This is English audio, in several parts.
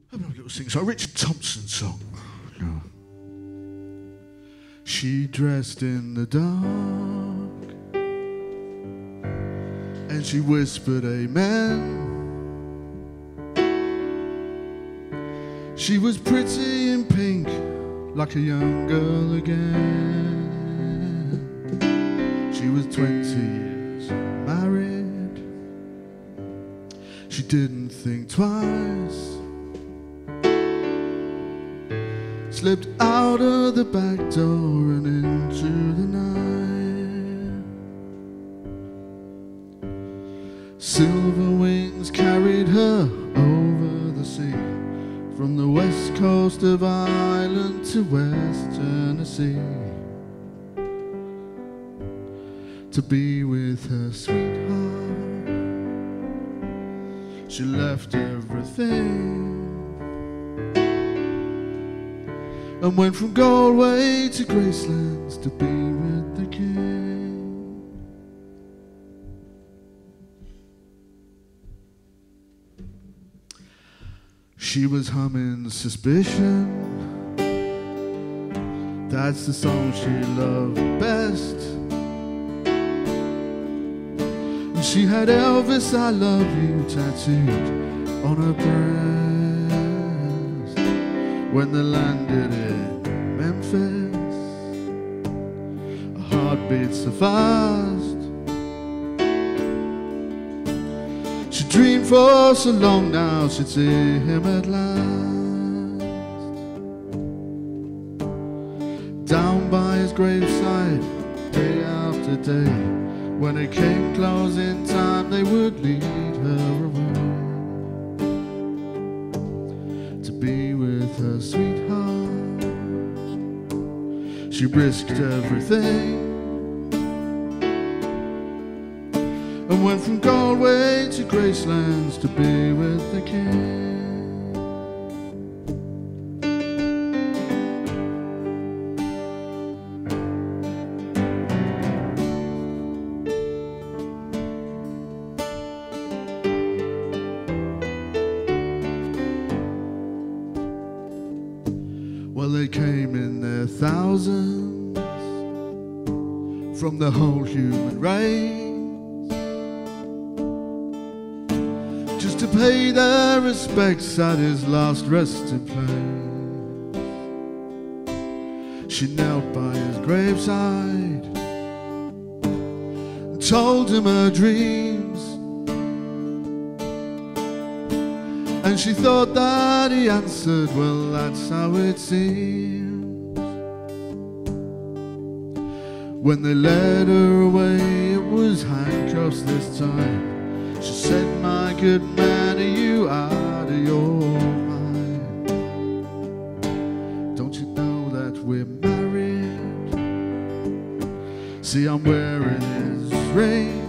I'm going to sing a Richard Thompson song. Yeah. She dressed in the dark and she whispered amen. She was pretty in pink, like a young girl again. She was 20 years married. She didn't think twice. Slipped out of the back door and into the night. Silver wings carried her over the sea, from the west coast of Ireland to West Tennessee, to be with her sweetheart. She left everything and went from Galway to Gracelands to be with the king. She was humming Suspicion. That's the song she loved best. And she had Elvis, I Love You tattooed on her breast. When they landed in Memphis, a heartbeat so fast. She dreamed for so long now she'd see him at last. Down by his graveside, day after day, when it came closing time, they would lead her away to be with her sweetheart. She risked everything and went from Galway to Gracelands to be with the king. Well, they came in their thousands from the whole human race, just to pay their respects at his last resting place. She knelt by his graveside and told him her dreams, and she thought that he answered, well, that's how it seems. When they led her away, it was handcuffs this time. She said, my good man, are you out of your mind? Don't you know that we're married? See, I'm wearing his ring.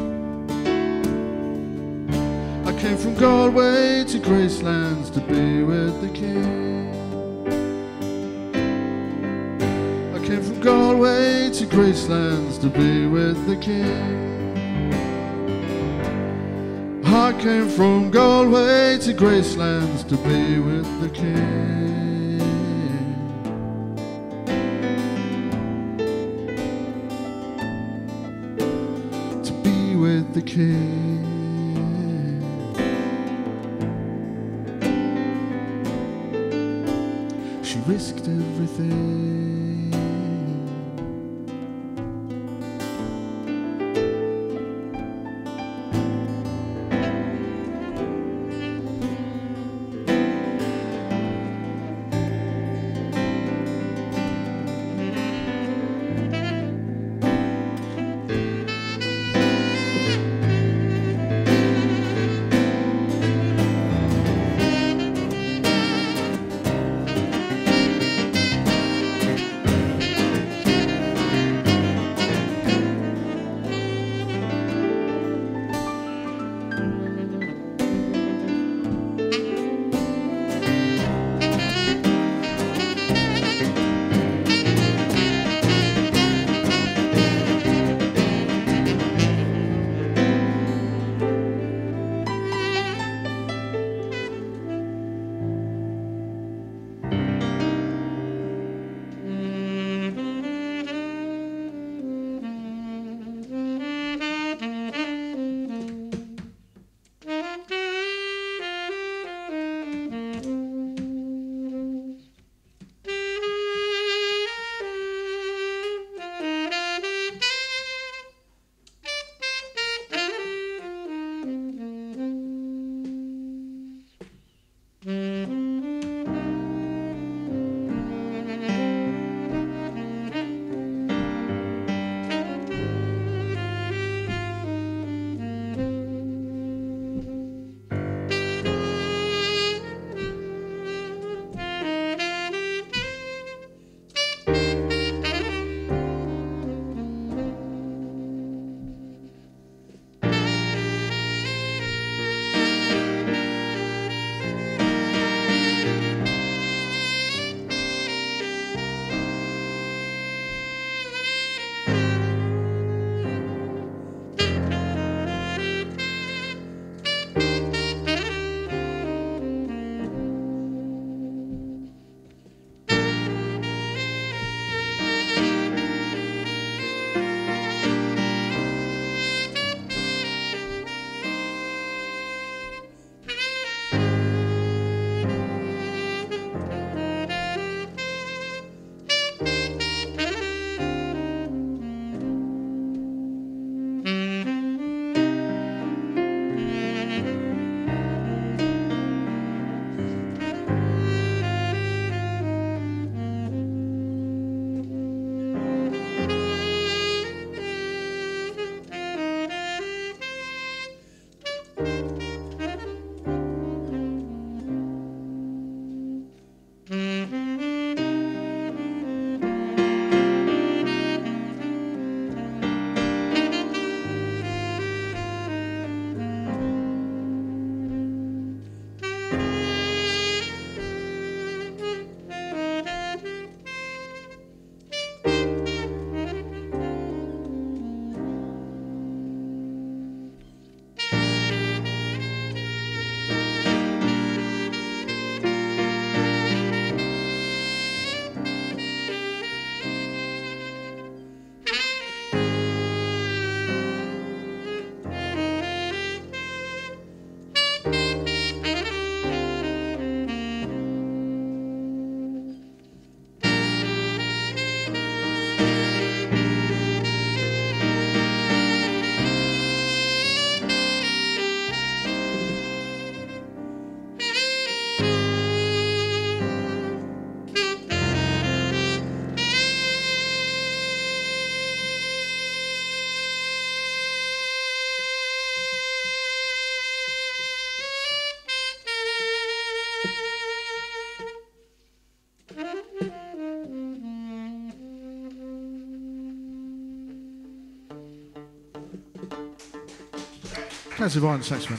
I came from Galway to Gracelands to be with the king. I came from Galway to Gracelands to be with the king. I came from Galway to Gracelands to be with the king. To be with the king. She risked everything. Massive iron saxophone.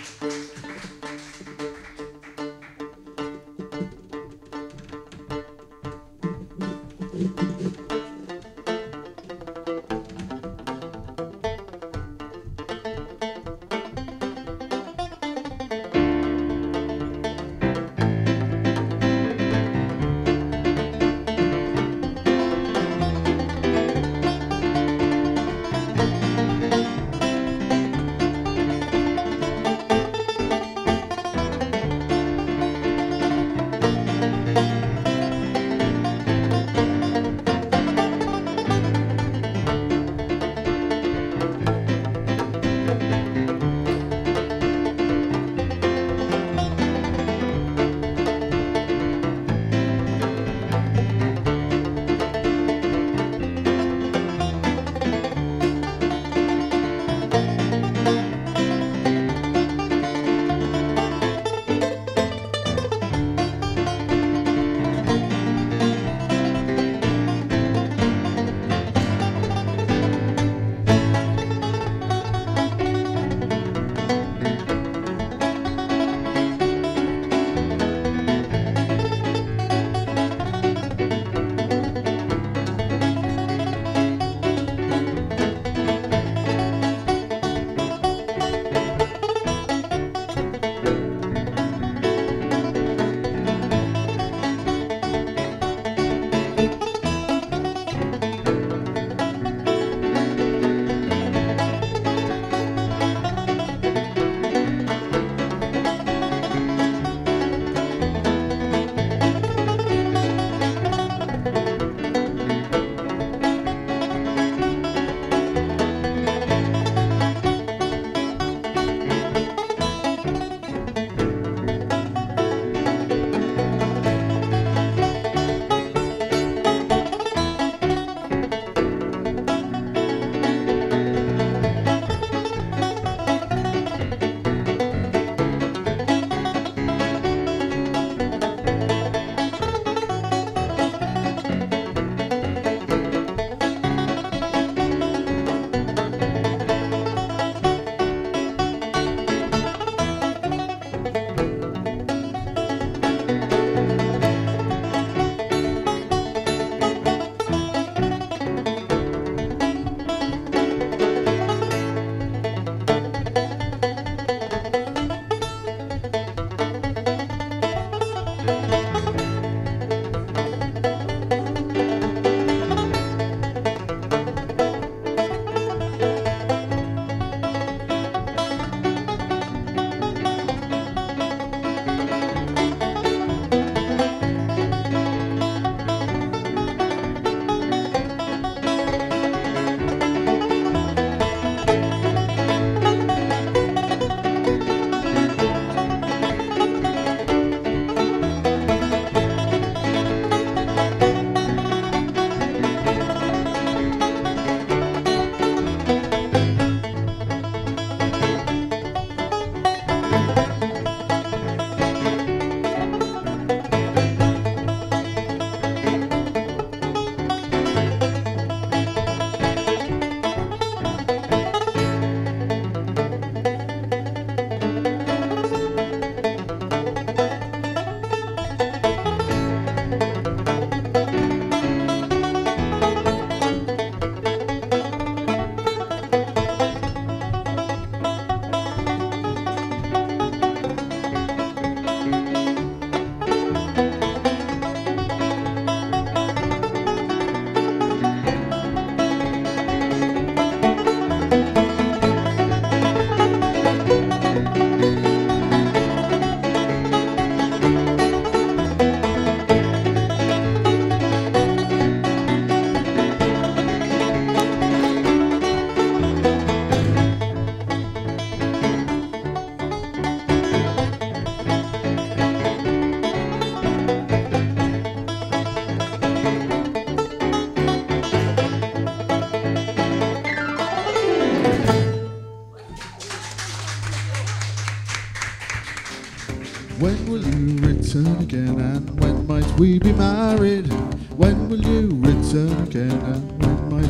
When will you return again, and when might we be married? When will you return again, and when might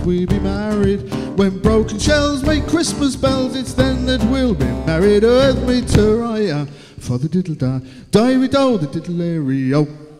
we be married. When broken shells make Christmas bells, it's then that we'll be married. Earth me to for the diddle da, die we do the diddle-ary-o.